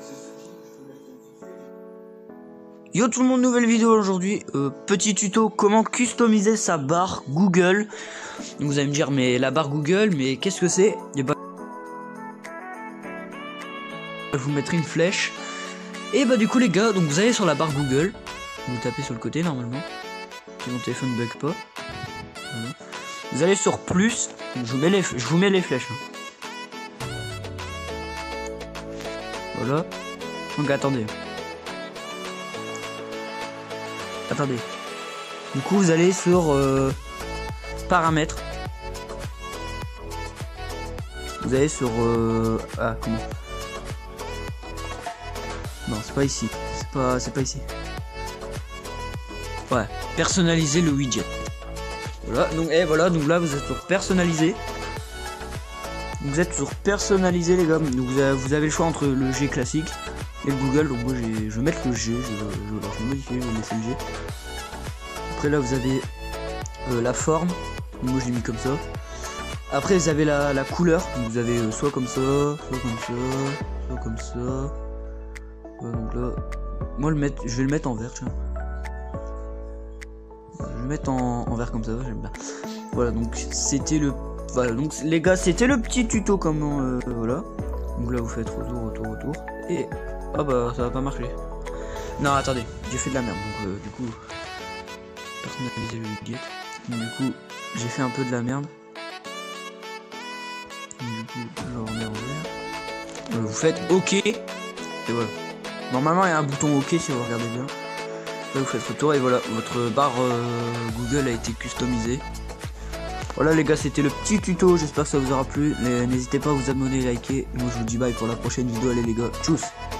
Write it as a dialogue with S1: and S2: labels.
S1: Yo tout le monde, nouvelle vidéo aujourd'hui, petit tuto comment customiser sa barre Google. Donc vous allez me dire mais la barre Google, mais qu'est-ce que c'est? Et bah, je vous mettrai une flèche. Et bah du coup les gars, donc vous allez sur la barre Google, vous tapez sur le côté normalement, si mon téléphone bug pas. Voilà. Vous allez sur plus, je vous mets les flèches là. Voilà. Donc attendez. Du coup vous allez sur paramètres. Vous allez sur ah comment? Non c'est pas ici. C'est pas ici. Ouais. Personnaliser le widget. Voilà. Donc et voilà. Donc là vous êtes sur personnaliser. Vous êtes sur personnaliser les gars. Donc vous avez le choix entre le G classique et le Google. Donc moi je vais mettre le G. Je vais modifier. Je vais laisser le G. Après là vous avez la forme. Donc, moi je l'ai mis comme ça. Après vous avez la couleur. Donc, vous avez soit comme ça, soit comme ça, soit comme ça. Ouais, donc là, moi je vais le mettre en vert. Tiens. Je vais le mettre en vert comme ça. J'aime bien. Voilà donc c'était le. Voilà donc les gars c'était le petit tuto comment voilà. Donc là vous faites retour et ah bah ça va pas marcher. Non attendez, j'ai fait de la merde donc du coup personnaliser le widget. Donc, du coup j'ai fait un peu de la merde. Donc, du coup je remets en vert. Vous faites OK et voilà. Normalement il y a un bouton OK si vous regardez bien. Là vous faites retour et voilà votre barre Google a été customisée. Voilà les gars, c'était le petit tuto, j'espère que ça vous aura plu. N'hésitez pas à vous abonner et liker. Moi je vous dis bye pour la prochaine vidéo, allez les gars, tchuss.